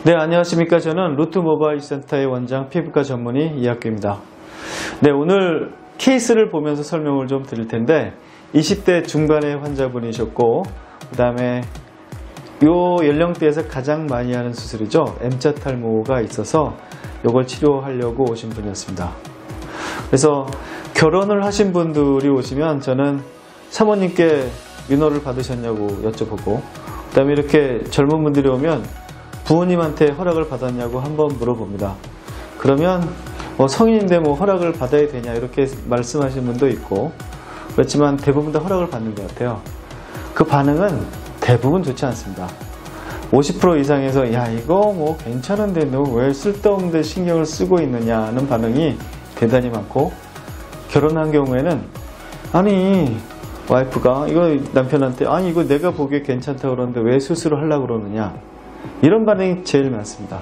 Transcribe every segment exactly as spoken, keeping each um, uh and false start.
네, 안녕하십니까. 저는 루트 모바일 센터의 원장 피부과 전문의 이학규입니다. 네, 오늘 케이스를 보면서 설명을 좀 드릴 텐데 이십 대 중반의 환자분이셨고 그 다음에 요 연령대에서 가장 많이 하는 수술이죠. M자 탈모가 있어서 요걸 치료하려고 오신 분이었습니다. 그래서 결혼을 하신 분들이 오시면 저는 사모님께 윤허를 받으셨냐고 여쭤보고 그 다음에 이렇게 젊은 분들이 오면 부모님한테 허락을 받았냐고 한번 물어봅니다. 그러면 뭐 성인인데 뭐 허락을 받아야 되냐 이렇게 말씀하시는 분도 있고 그렇지만 대부분 다 허락을 받는 것 같아요. 그 반응은 대부분 좋지 않습니다. 오십 퍼센트 이상에서 야 이거 뭐 괜찮은데 너 왜 쓸데없는 데 신경을 쓰고 있느냐는 반응이 대단히 많고, 결혼한 경우에는 아니 와이프가 이거 남편한테 아니 이거 내가 보기에 괜찮다고 그러는데 왜 수술을 하려고 그러느냐 이런 반응이 제일 많습니다.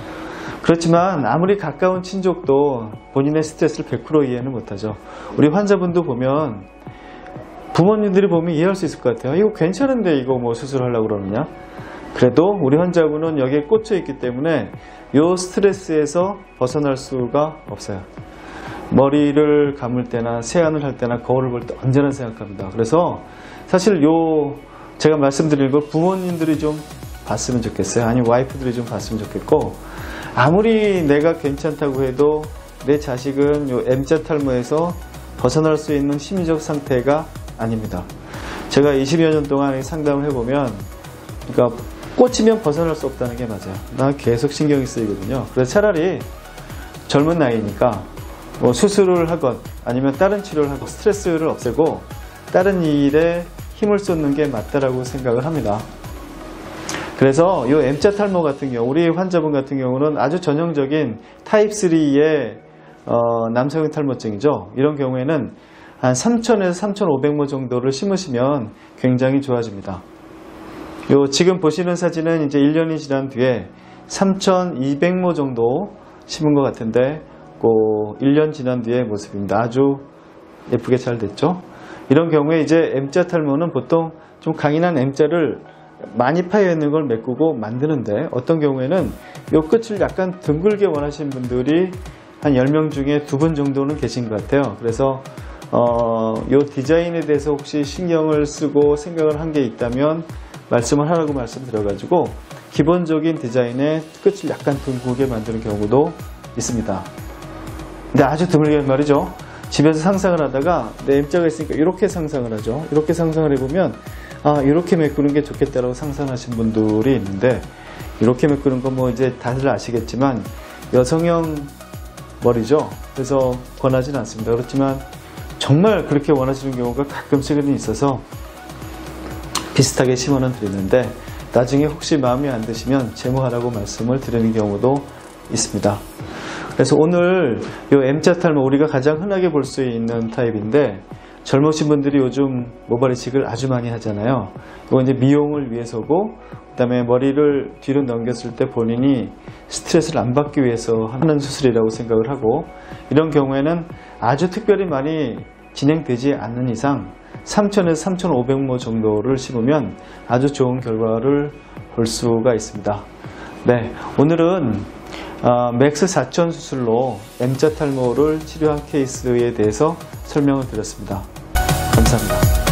그렇지만 아무리 가까운 친족도 본인의 스트레스를 백 퍼센트 이해는 못하죠. 우리 환자분도 보면 부모님들이 보면 이해할 수 있을 것 같아요. 이거 괜찮은데 이거 뭐 수술하려고 그러느냐. 그래도 우리 환자분은 여기에 꽂혀 있기 때문에 이 스트레스에서 벗어날 수가 없어요. 머리를 감을 때나 세안을 할 때나 거울을 볼 때 언제나 생각합니다. 그래서 사실 요 제가 말씀드린 걸 부모님들이 좀 봤으면 좋겠어요. 아니 와이프들이 좀 봤으면 좋겠고, 아무리 내가 괜찮다고 해도 내 자식은 요 M자 탈모에서 벗어날 수 있는 심리적 상태가 아닙니다. 제가 이십여 년 동안 상담을 해보면 그러니까 꽂히면 벗어날 수 없다는 게 맞아요. 나 계속 신경이 쓰이거든요. 그래서 차라리 젊은 나이니까 뭐 수술을 하건 아니면 다른 치료를 하고 스트레스를 없애고 다른 일에 힘을 쏟는 게 맞다라고 생각을 합니다. 그래서 이 M자 탈모 같은 경우 우리 환자분 같은 경우는 아주 전형적인 타입 쓰리의 어, 남성형 탈모증이죠. 이런 경우에는 한 삼천에서 삼천오백 모 정도를 심으시면 굉장히 좋아집니다. 요 지금 보시는 사진은 이제 일 년이 지난 뒤에 삼천이백 모 정도 심은 것 같은데 그 일 년 지난 뒤의 모습입니다. 아주 예쁘게 잘 됐죠. 이런 경우에 이제 M자 탈모는 보통 좀 강인한 M자를 많이 파여 있는 걸 메꾸고 만드는데, 어떤 경우에는 요 끝을 약간 둥글게 원하시는 분들이 한 열 명 중에 두 분 정도는 계신 것 같아요. 그래서 어, 요 디자인에 대해서 혹시 신경을 쓰고 생각을 한 게 있다면 말씀을 하라고 말씀드려가지고 기본적인 디자인의 끝을 약간 둥글게 만드는 경우도 있습니다. 근데 아주 드물게 말이죠. 집에서 상상을 하다가 내 M자가 있으니까 이렇게 상상을 하죠. 이렇게 상상을 해보면 아 이렇게 메꾸는 게 좋겠다라고 상상하신 분들이 있는데, 이렇게 메꾸는 건 뭐 이제 다들 아시겠지만 여성형 머리죠. 그래서 권하지는 않습니다. 그렇지만 정말 그렇게 원하시는 경우가 가끔씩은 있어서 비슷하게 심어는 드리는데, 나중에 혹시 마음에 안 드시면 제모하라고 말씀을 드리는 경우도 있습니다. 그래서 오늘 이 M자 탈모 우리가 가장 흔하게 볼 수 있는 타입인데, 젊으신 분들이 요즘 모발 이식을 아주 많이 하잖아요. 이거 이제 미용을 위해서고, 그 다음에 머리를 뒤로 넘겼을 때 본인이 스트레스를 안 받기 위해서 하는 수술이라고 생각을 하고, 이런 경우에는 아주 특별히 많이 진행되지 않는 이상 삼천에서 삼천오백 모 정도를 심으면 아주 좋은 결과를 볼 수가 있습니다. 네, 오늘은 어, 맥스 사천 수술로 M자 탈모를 치료한 케이스에 대해서 설명을 드렸습니다. 감사합니다.